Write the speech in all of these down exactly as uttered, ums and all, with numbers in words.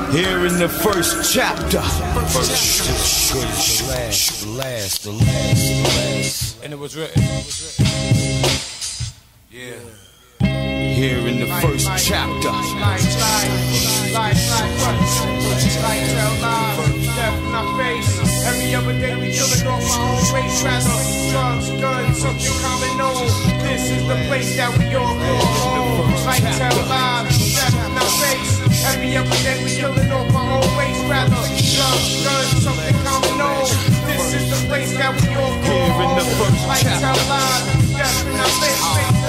Here in the first chapter. First, the last, the last, the last, the last. And it was written. Yeah. Here in the first chapter. Like, like, like, like, what? Like, tell lies, death in our face. Every other day we killing off our own race. Rather, drugs, guns, something common known. This is the place that we all call home. Like, tell lies, death in our face. Every other day we killing off our own race. Rather, drugs, guns, something common known. This is the place that we all call home. Like, tell lies, death in our face.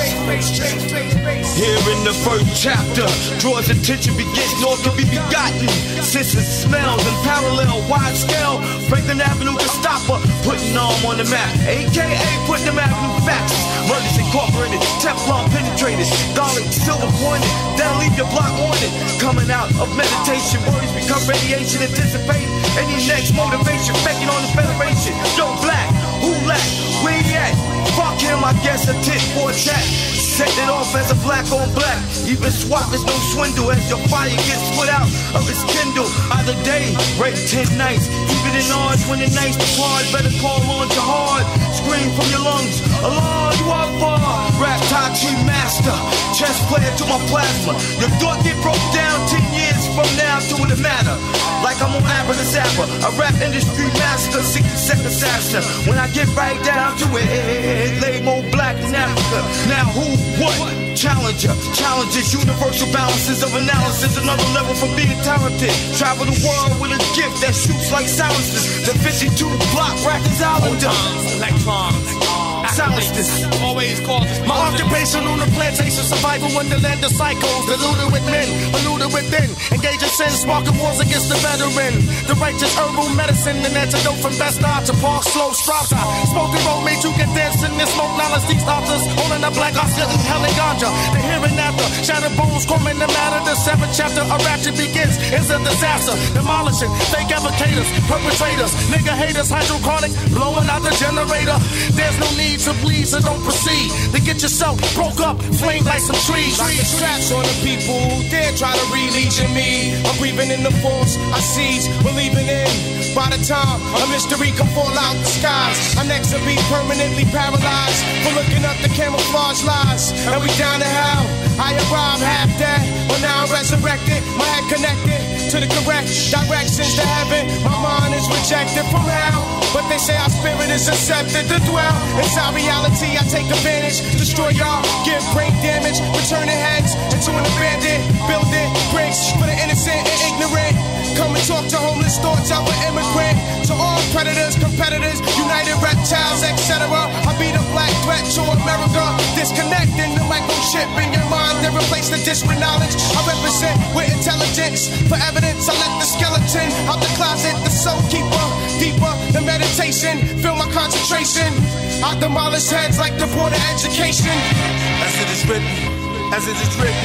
Here in the first chapter, draws attention, begins nor can be begotten. Senses, smells, and parallel, wide scale. Franklin Avenue to stop her, putting arm on the map. A K A putting them avenue facts. Murders incorporated, Teflon penetrated, garlic, silver pointed. That'll leave your block on it. Coming out of meditation, words become radiation. Anticipate any next motivation, faking on the federation. Yo, black, who lack? Where he at? Fuck him, I guess a tit for a tat. Set it off as a black on black. Even swap is no swindle as your fire gets put out of its kindle. Either day, rape ten nights. Even in odds when the nights depart. Better call on your heart. Scream from your lungs. Allah, you are far. Rap Tai Chi master. Chess player to my plasma. Your thought get broke down ten years from now to the matter. Like I'm on Abracadabra. A rap industry master. sixty second assassin. When I get right down to it, lay more black than Africa. Now who, what? Challenger, challenges, universal balances of analysis. Another level from being talented. Travel the world with a gift that shoots like silences. The fifty-two block rackers Islander. Electrons. Silences. Always causes. My occupation on the plantation, survival wonderland of cycles. Deluded with men, polluted within. Engaging sin, sparking wars against the veteran. The righteous herbal medicine, an antidote from best art to park slow straps. Smoking road made you get dancing and smoke knowledge. These doctors holding a black Oscar and hell and ganja. The here and after, shattered bones, combing the matter. The seventh chapter of rapture begins. It's a disaster, demolishing fake advocators, perpetrators, nigga haters, hydrochronic, blowing out the generator. There's no need to bleed, so don't proceed to get yourself broke up, flamed like some trees. Like the straps on the people who dare try to re-legion me. I'm breathing in the force I seize, believing in. By the time a mystery can fall out the skies, our necks will be permanently paralyzed for looking up the camouflage lies. And we down to hell. I arrived half dead, but now I'm resurrected. My head connected to the correct directions to heaven. My mind is rejected from hell, but they say our spirit is accepted to dwell inside reality. I take advantage, destroy y'all, give brain damage, returning heads into an abandoned building. Bricks for the innocent and ignorant. Come and talk to homeless thoughts of an immigrant. To all predators, competitors, united reptiles, et cetera. I be the black threat to America. Disconnecting the microchip in your mind and replace the disparate knowledge. I represent with intelligence. For evidence, I let the skeleton out the closet, the soul keeper. Deeper, the meditation, feel my concentration. I demolish heads like the board of education. As it is written, as it is written.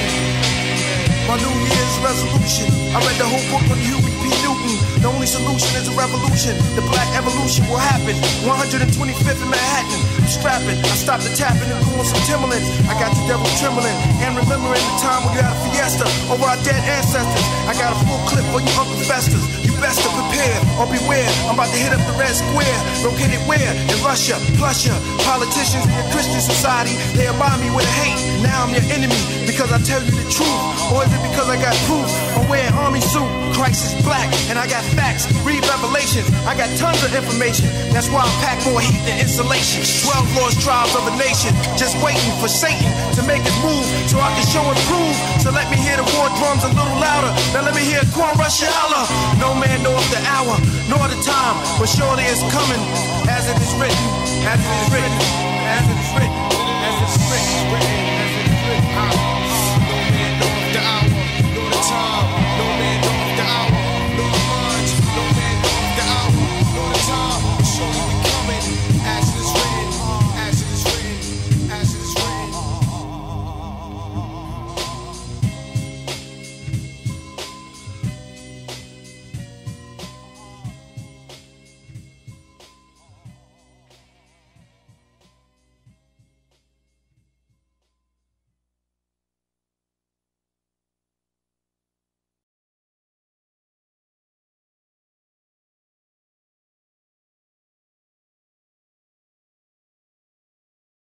My New Year's resolution. I read the whole book on Huey P. Newton. The only solution is a revolution. The black evolution will happen. one hundred twenty-fifth in Manhattan. I'm strapping. I stopped the tapping and doing some Timberlands. I got the devil trembling and remembering the time when you had a fiesta over our dead ancestors. I got a full clip for you Uncle Festers. You best to prepare or beware. I'm about to hit up the Red Square. Located where? In Russia. Plus ya. Politicians in your Christian society, they admire me with a hate. Now I'm your enemy because I tell you the truth. Or is it because I got proof? I'm wearing army suit. Christ is black and I got facts. Read Revelations. I got tons of information. That's why I pack more heat than insulation. Twelve lost tribes of a nation, just waiting for Satan to make his move so I can show and prove. So let me hear the war drums a little louder. Now let me hear Quan Rush holler. No man knows the hour nor the time, but surely it's coming. As it is written, as it is written, as it is written, as it is written, as it is written.